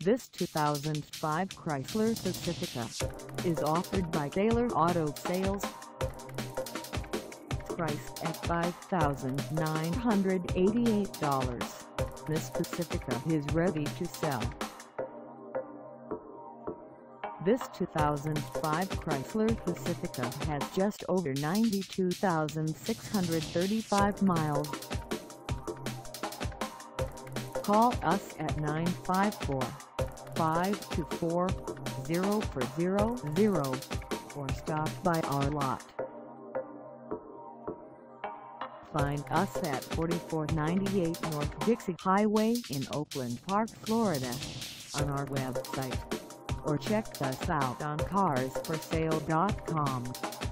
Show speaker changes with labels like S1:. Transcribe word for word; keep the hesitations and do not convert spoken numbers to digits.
S1: This two thousand five Chrysler Pacifica is offered by KALER Auto Sales. Priced at five thousand nine hundred eighty-eight dollars, this Pacifica is ready to sell. This two thousand five Chrysler Pacifica has just over ninety-two thousand six hundred thirty-five miles. Call us at nine five four, five two four, zero four zero zero or stop by our lot. Find us at forty-four ninety-eight North Dixie Highway in Oakland Park, Florida, on our website, or check us out on cars for sale dot com.